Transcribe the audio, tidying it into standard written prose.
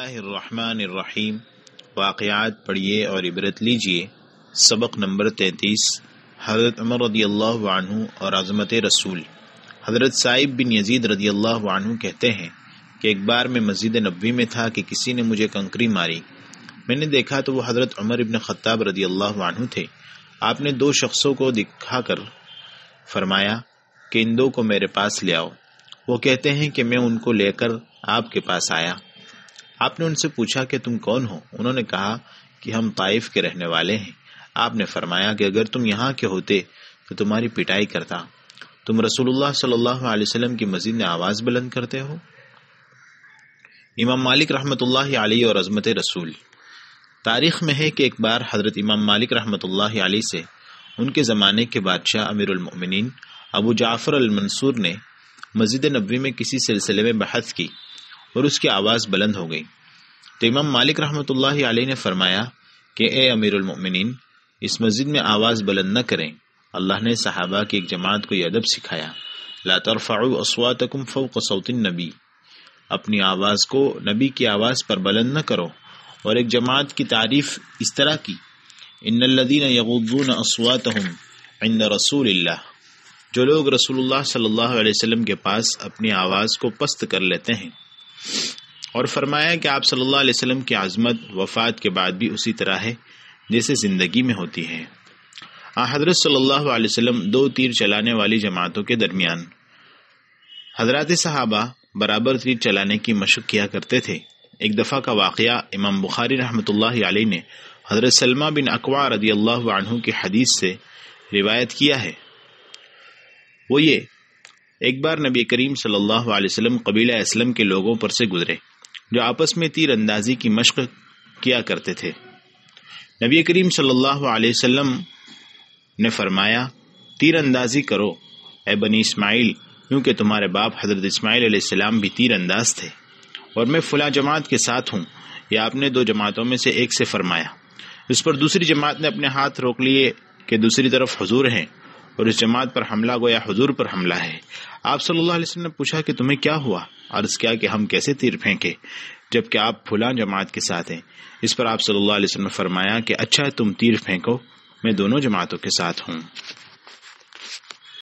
اللہ الرحمن الرحیم۔ واقعات پڑھیے اور عبرت لیجیے۔ سبق نمبر 33۔ حضرت عمر رضی اللہ عنہ اور عظمت رسول۔ حضرت سائب بن یزید رضی اللہ عنہ کہتے ہیں کہ ایک بار میں مسجد نبوی میں تھا کہ کسی نے مجھے کنکری ماری۔ میں نے دیکھا تو وہ حضرت عمر ابن خطاب رضی اللہ عنہ تھے۔ آپ نے دو شخصوں کو دکھا کر فرمایا کہ ان دو کو میرے پاس لے آؤ۔ وہ کہتے ہیں کہ میں ان کو لے کر آپ کے پاس آیا۔ آپ نے ان سے پوچھا کہ تم کون ہو؟ انہوں نے کہا کہ ہم طائف کے رہنے والے ہیں۔ آپ نے فرمایا کہ اگر تم یہاں کے ہوتے تو تمہاری پٹائی کرتا۔ تم رسول اللہ صلی اللہ علیہ وسلم کی مسجد میں آواز بلند کرتے ہو۔ امام مالک رحمۃ اللہ علیہ اور عظمت رسول۔ تاریخ میں ہے کہ ایک بار حضرت امام مالک رحمۃ اللہ علیہ سے ان کے زمانے کے بادشاہ امیر المؤمنین ابو جعفر المنصور نے مسجد نبوی میں کسی سلسلے میں بحث کی اور اس کی آواز بلند ہو گئی، تو امام مالک رحمۃ اللہ علیہ نے فرمایا کہ اے امیر المؤمنین، اس مسجد میں آواز بلند نہ کریں۔ اللہ نے صحابہ کی ایک جماعت کو یہ ادب سکھایا، لا ترفعوا اصواتکم فوق صوت النبی، اپنی آواز کو نبی کی آواز پر بلند نہ کرو۔ اور ایک جماعت کی تعریف اس طرح کی، ان الذین یغضون اصواتهم عند رسول اللہ، جو لوگ رسول اللہ صلی اللہ علیہ وسلم کے پاس اپنی آواز کو پست کر لیتے ہیں۔ اور فرمایا کہ آپ صلی اللہ علیہ وسلم کی عظمت وفات کے بعد بھی اسی طرح ہے جیسے زندگی میں ہوتی ہے۔ حضرت صلی اللہ علیہ وسلم دو تیر چلانے والی جماعتوں کے درمیان، حضرات صحابہ برابر تیر چلانے کی مشق کیا کرتے تھے۔ ایک دفعہ کا واقعہ امام بخاری رحمۃ اللہ علیہ نے حضرت سلمہ بن اکوع رضی اللہ عنہ کی حدیث سے روایت کیا ہے۔ وہ یہ، ایک بار نبی کریم صلی اللہ علیہ وسلم قبیلہ اسلم کے لوگوں پر سے گزرے جو آپس میں تیر اندازی کی مشق کیا کرتے تھے۔ نبی کریم صلی اللہ علیہ وسلم نے فرمایا، تیر اندازی کرو اے بنی اسماعیل، کیونکہ تمہارے باپ حضرت اسماعیل علیہ السلام بھی تیر انداز تھے، اور میں فلاں جماعت کے ساتھ ہوں۔ یا آپ نے دو جماعتوں میں سے ایک سے فرمایا۔ اس پر دوسری جماعت نے اپنے ہاتھ روک لیے کہ دوسری طرف حضور ہیں، اور اس جماعت پر حملہ گویا حضور پر حملہ ہے۔ آپ صلی اللہ علیہ وسلم نے پوچھا کہ تمہیں کیا ہوا؟ عرض کیا کہ ہم کیسے تیر پھینکے جبکہ آپ فلاں جماعت کے ساتھ ہیں۔ اس پر آپ صلی اللہ علیہ وسلم نے فرمایا کہ اچھا تم تیر پھینکو، میں دونوں جماعتوں کے ساتھ ہوں۔